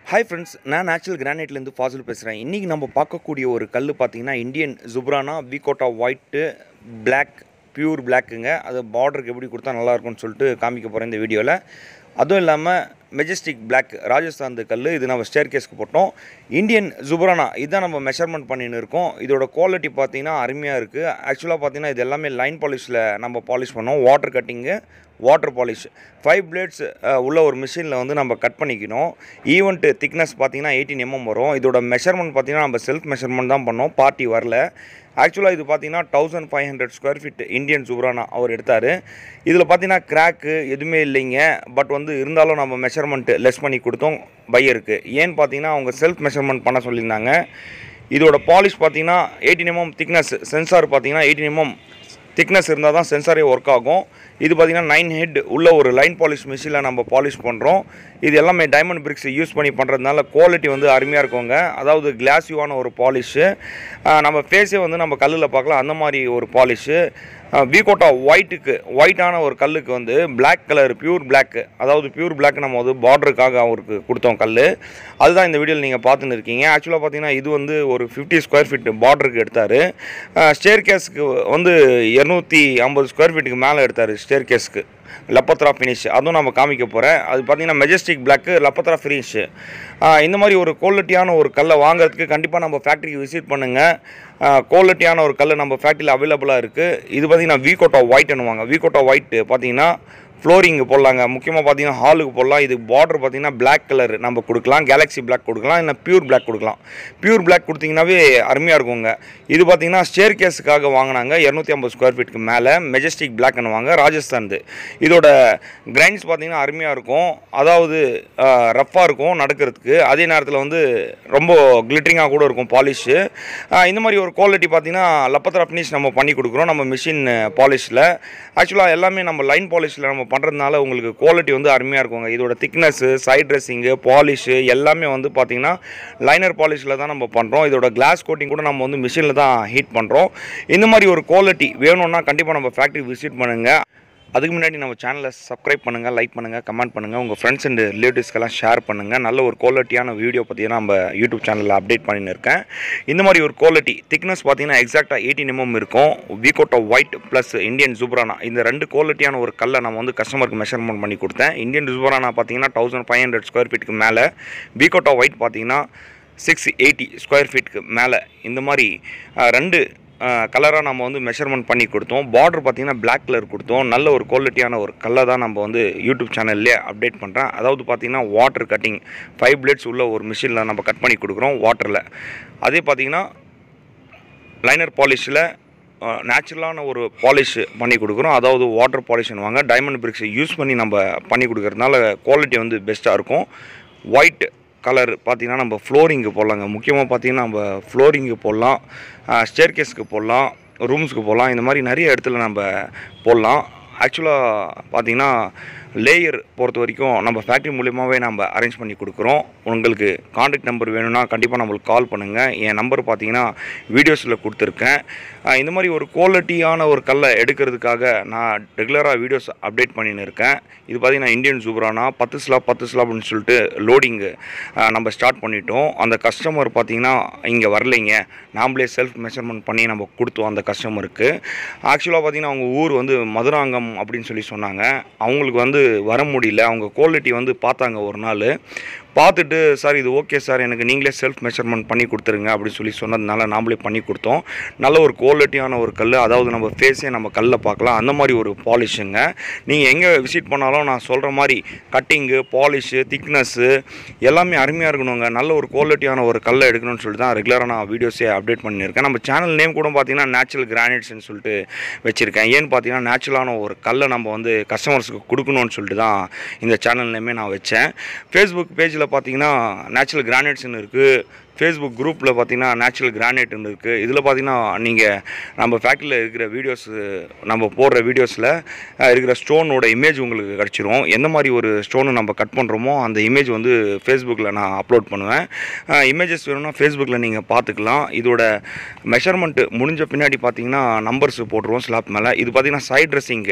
Hi friends, நான் Natural Granite ல இருந்து ஃபாசில் பேசுறேன். இன்னைக்கு நம்ம பார்க்கக்கூடிய ஒரு கல்லு பாத்தீங்கன்னா Indian Zebrana V-Kota White Black Pure Blackங்க. அது பார்டருக்கு எப்படி கொடுத்தா நல்லா இருக்கும்னு சொல்லிட்டு காமிக்க போறேன் இந்த வீடியோல. அதுவும் இல்லாம Majestic Black ராஜஸ்தான் கல்லு இது நம்ம ஸ்டேர்கேஸ்க்கு போட்டோம். Indian Zebrana இதான் நம்ம மெஷர்மென்ட் பண்ணிட்டு இருக்கோம். இதோட குவாலிட்டி பாத்தீங்கன்னா அருமையா இருக்கு. एक्चुअली பாத்தீங்கன்னா இது எல்லாமே லைன் பாலிஷ்ல நம்ம பாலிஷ் பண்ணோம். Water cutting water polish 5 blades உள்ள ஒரு மெஷின்ல வந்து நம்ம கட் பண்ணிக்கணும். ஈவென்ட் thickness பாத்தீங்கன்னா 18 mm வரும். இதோட மெஷர்மென்ட் பாத்தீங்கன்னா நம்ம செல்ஃப் மெஷர்மென்ட் தான் பண்ணோம். பார்ட்டி வரல. एक्चुअली இது பாத்தீங்கன்னா 1500 ஸ்கொயர் ஃபீட் இந்தியன் ஜுப்ரானா அவர் எடுத்தாரு. இதுல பாத்தீங்கன்னா கிராக் எதுமே இல்லைங்க. பட் வந்து இருந்தாலும் நம்ம மெஷர்மென்ட் லெஸ் பண்ணி கொடுத்தோம் பையருக்கு. ஏன் பாத்தீங்கன்னா அவங்க செல்ஃப் மெஷர்மென்ட் பண்ண சொல்லிருந்தாங்க. இதோட பாலிஷ் பாத்தீங்கன்னா 18 mm thickness சென்சார் பாத்தீங்கன்னா 18 mm thickness இருந்தா தான் சென்சாரே வர்க் ஆகும். இது பாத்தீங்கன்னா 9 ஹெட் உள்ள ஒரு லைன் பாலிஷ் மெஷின்ல நம்ம பாலிஷ் பண்றோம். இது எல்லாமே டைமண்ட் பிரிக்ஸ் யூஸ் பண்ணி பண்றதுனால குவாலிட்டி வந்து அருமையா இருக்குங்க. அதாவது கிளாஸியான ஒரு பாலிஷ். நம்ம ஃபேஸே வந்து நம்ம கல்லுல பார்க்கலாம் அந்த மாதிரி ஒரு பாலிஷ். V-Kota ஒயிட்டுக்கு ஒயிட்டான ஒரு கல்லுக்கு வந்து Black கலர் பியூர் Black அதாவது பியூர் Black நம்ம வந்து பார்டருக்காக அவருக்கு கொடுத்தோம் கல்லு. அதுதான் இந்த வீடியோல நீங்க பார்த்துட்டு இருக்கீங்க. एक्चुअली பாத்தீங்கன்னா இது வந்து ஒரு 50 ஸ்கொயர் ஃபீட் பார்டருக்கு எடுத்தாரு. ஸ்டேர்கேஸ்க்கு வந்து 250 ஸ்கொயர் ஃபீட்டுக்கு மேல எடுத்தாரு ஸ்டேர்கேஸ்க்கு. லப்பத்ரா ஃபினிஷ் அதுவும் நம்ம காமிக்க போறேன். அது பாத்தீங்கன்னா மெஜஸ்டிக் Black லப்பத்ரா ஃபினிஷ். இந்த மாதிரி ஒரு குவாலிட்டியான ஒரு கல்லை வாங்குறதுக்கு கண்டிப்பா நம்ம ஃபேக்டரிக்கு விசிட் பண்ணுங்க. குவாலிட்டியான ஒரு கல்லு நம்ம ஃபேக்டரியில அவைலபிளா இருக்கு. இது பாத்தீங்கன்னா V-Kota White ன்னுவாங்க. V-Kota White பாத்தீங்கன்னா ஃப்ளோரிங் போடலாங்க. முக்கியமாக பார்த்தீங்கன்னா ஹாலுக்கு போடலாம். இது பார்டர் பார்த்தீங்கன்னா Black கலர் நம்ம கொடுக்கலாம். கேலக்ஸி Black கொடுக்கலாம். இல்லை பியூர் Black கொடுக்கலாம். பியூர் Black கொடுத்தீங்கன்னாவே அருமையாக இருக்குங்க. இது பார்த்தீங்கன்னா ஸ்டேர் கேஸுக்காக வாங்கினாங்க 250 ஸ்கொயர் ஃபீட்டுக்கு மேலே. மெஜஸ்டிக் Black ன்னுவாங்க ராஜஸ்தான். இதோட கிரைன்ஸ் பார்த்தீங்கன்னா அருமையாக இருக்கும். அதாவது ரஃப்பாக இருக்கும் நடக்கிறதுக்கு. அதே நேரத்தில் வந்து ரொம்ப கிளிட்டரிங்காக கூட இருக்கும் பாலிஷு. இந்த மாதிரி ஒரு குவாலிட்டி பார்த்தீங்கன்னா லப்பத்ரா ஃபினிஷ் நம்ம பண்ணி கொடுக்குறோம் நம்ம மிஷின் பாலிஷில். ஆக்சுவலாக எல்லாமே நம்ம லைன் பாலிஷில் நம்ம பண்ணுறதுனால உங்களுக்கு குவாலிட்டி வந்து அருமையாக இருக்குங்க. இதோட திக்னஸ்ஸு சைட் ட்ரெஸ்ஸிங்கு பாலிஷு எல்லாமே வந்து பார்த்திங்கன்னா லைனர் பாலிஷில் தான் நம்ம பண்ணுறோம். இதோட கிளாஸ் கோட்டிங் கூட நம்ம வந்து மிஷினில் தான் ஹீட் பண்ணுறோம். இந்த மாதிரி ஒரு குவாலிட்டி வேணும்னா கண்டிப்பாக நம்ம ஃபேக்ட்ரி விசிட் பண்ணுங்கள். அதுக்கு முன்னாடி நம்ம சேனலை சப்ஸ்கிரைப் பண்ணுங்கள், லைக் பண்ணுங்கள், கமெண்ட் பண்ணுங்கள், உங்கள் ஃப்ரெண்ட்ஸ் அண்ட் ரிலேட்டிவ்ஸ்க்கெல்லாம் ஷேர் பண்ணுங்கள். நல்ல ஒரு குவாலிட்டியான வீடியோ பார்த்தீங்கன்னா நம்ம யூடியூப் சேனலில் அப்டேட் பண்ணின்னு இருக்கேன். இந்த மாதிரி ஒரு குவாலிட்டி திக்னஸ் பார்த்தீங்கன்னா எக்ஸாக்டாக 18 mm இருக்கும். V-Kota White ப்ளஸ் இந்தியன் ஜுப்ரானா இந்த ரெண்டு குவாலிட்டியான ஒரு கல்லை நம்ம வந்து கஸ்டமருக்கு மெஷர்மெண்ட் பண்ணி கொடுத்தேன். இந்தியன் ஜுப்ரானா பார்த்தீங்கன்னா 1500 ஸ்கொயர் ஃபீட்டுக்கு மேலே. V-Kota White பார்த்தீங்கன்னா 680 ஸ்கொயர் ஃபீட்டுக்கு மேலே. இந்த மாதிரி ரெண்டு கலராக நம்ம வந்து மெஷர்மெண்ட் பண்ணி கொடுத்தோம். பார்டர் பார்த்தீங்கன்னா Black கலர் கொடுத்தோம். நல்ல ஒரு குவாலிட்டியான ஒரு கல்லை தான் நம்ம வந்து யூடியூப் சேனல்லே அப்டேட் பண்ணுறேன். அதாவது பார்த்தீங்கன்னா வாட்டர் கட்டிங் 5 blades உள்ள ஒரு மிஷினில் நம்ம கட் பண்ணி கொடுக்குறோம் வாட்டரில். அதே பார்த்தீங்கன்னா லைனர் பாலிஷில் நேச்சுரலான ஒரு பாலிஷ் பண்ணி கொடுக்குறோம். அதாவது வாட்டர் பாலிஷ்னுவாங்க. டைமண்ட் பிரிக்ஸ் யூஸ் பண்ணி நம்ம பண்ணி கொடுக்குறதுனால குவாலிட்டி வந்து பெஸ்ட்டாக இருக்கும். ஒயிட் கலர் பார்த்திங்கன்னா நம்ம ஃப்ளோரிங்கு போடலாங்க. முக்கியமாக பார்த்திங்கன்னா நம்ம ஃப்ளோரிங்கு போடலாம், ஸ்டேர்கேஸ்க்கு போடலாம், ரூம்ஸுக்கு போடலாம். இந்த மாதிரி நிறைய இடத்துல நம்ம போடலாம். ஆக்சுவலாக பார்த்திங்கன்னா லேயர் பொறுத்த வரைக்கும் நம்ம ஃபேக்ட்ரி மூலியமாகவே நம்ம அரேஞ்ச் பண்ணி கொடுக்குறோம். உங்களுக்கு கான்டாக்ட் நம்பர் வேணும்னா கண்டிப்பாக நம்மளுக்கு கால் பண்ணுங்கள். என் நம்பர் பார்த்தீங்கன்னா வீடியோஸில் கொடுத்துருக்கேன். இந்த மாதிரி ஒரு குவாலிட்டியான ஒரு கல்லை எடுக்கிறதுக்காக நான் ரெகுலராக வீடியோஸ் அப்டேட் பண்ணின்னு இருக்கேன். இது பார்த்திங்கன்னா இந்தியன் ஜுப்ரானா 10 ஸ்லாப்னு சொல்லிட்டு லோடிங்கு நம்ம ஸ்டார்ட் பண்ணிட்டோம். அந்த கஸ்டமர் பார்த்திங்கன்னா இங்கே வரலைங்க, நாம்ளே செல்ஃப் மெஷர்மெண்ட் பண்ணி நம்ம கொடுத்தோம் அந்த கஸ்டமருக்கு. ஆக்சுவலாக பார்த்திங்கன்னா அவங்க ஊர் வந்து மதுராங்கம் அப்படின்னு சொல்லி சொன்னாங்க. அவங்களுக்கு வந்து வர முடியல. அவங்க குவாலிட்டி வந்து பார்த்தாங்க ஒரு நாள். பார்த்துட்டு சார் இது ஓகே சார் எனக்கு நீங்களே செல்ஃப் மெஷர்மெண்ட் பண்ணி கொடுத்துருங்க அப்படின்னு சொல்லி சொன்னதுனால நாமளே பண்ணி கொடுத்தோம். நல்ல ஒரு குவாலிட்டியான ஒரு கல். அதாவது நம்ம ஃபேஸே நம்ம கல்லை பார்க்கலாம் அந்த மாதிரி ஒரு பாலிஷுங்க. நீங்கள் எங்கே விசிட் பண்ணாலும் நான் சொல்கிற மாதிரி கட்டிங்கு பாலிஷு திக்னஸ்ஸு எல்லாமே அருமையாக இருக்கணுங்க. நல்ல ஒரு குவாலிட்டியான ஒரு கல்லை எடுக்கணும்னு சொல்லிட்டு தான் ரெகுலராக நான் வீடியோஸே அப்டேட் பண்ணியிருக்கேன். நம்ம சேனல் நேம் கூட பார்த்தீங்கன்னா நேச்சுரல் கிரானைட்ஸ்ன்னு சொல்லிட்டு வச்சுருக்கேன். ஏன்னு பார்த்தீங்கன்னா நேச்சுரலான ஒரு கல்லை நம்ம வந்து கஸ்டமர்ஸுக்கு கொடுக்கணும்னு சொல்லிட்டு தான் இந்த சேனல் நேமே நான் வச்சேன். ஃபேஸ்புக் பேஜில் பார்த்தீங்கன்னா நேச்சுரல் கிரானைட்ஸ்னு இருக்குது. ஃபேஸ்புக் குரூப்பில் பார்த்தீங்கன்னா நேச்சுரல் கிரானைட்னு இருக்குது. இதில் பார்த்தீங்கன்னா நீங்கள் நம்ம ஃபேக்ட்ரியில் இருக்கிற வீடியோஸ் நம்ம போடுற வீடியோஸில் இருக்கிற ஸ்டோனோட இமேஜ் உங்களுக்கு கிடச்சிரும். எந்த மாதிரி ஒரு ஸ்டோனு நம்ம கட் பண்ணுறோமோ அந்த இமேஜ் வந்து ஃபேஸ்புக்கில் நான் அப்லோட் பண்ணுவேன். இமேஜஸ் வேணும்னா ஃபேஸ்புக்கில் நீங்கள் பார்த்துக்கலாம். இதோட மெஷர்மெண்ட்டு முடிஞ்ச பின்னாடி பார்த்தீங்கன்னா நம்பர்ஸ் போட்டுருவோம் ஸ்லாப் மேலே. இது பார்த்தீங்கன்னா சைட் ட்ரெஸ்ஸிங்கு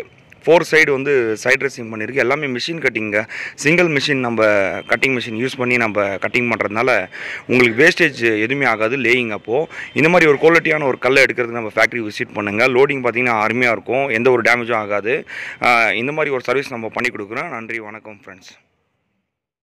4 சைடு வந்து சைட் ட்ரெஸ்ஸிங் பண்ணியிருக்கு. எல்லாமே மிஷின் கட்டிங்க, சிங்கிள் மிஷின் நம்ம கட்டிங் மிஷின் யூஸ் பண்ணி நம்ம கட்டிங் பண்ணுறதுனால உங்களுக்கு வேஸ்டேஜ் எதுவுமே ஆகாது லேயிங் அப்போது. இந்த மாதிரி ஒரு குவாலிட்டியான ஒரு கல்லை எடுக்கிறதுக்கு நம்ம ஃபேக்ட்ரி விசிட் பண்ணுங்கள். லோடிங் பார்த்திங்கன்னா அருமையாக இருக்கும், எந்த ஒரு டேமேஜும் ஆகாது. இந்த மாதிரி ஒரு சர்வீஸ் நம்ம பண்ணி கொடுக்குறோம். நன்றி, வணக்கம் ஃப்ரெண்ட்ஸ்.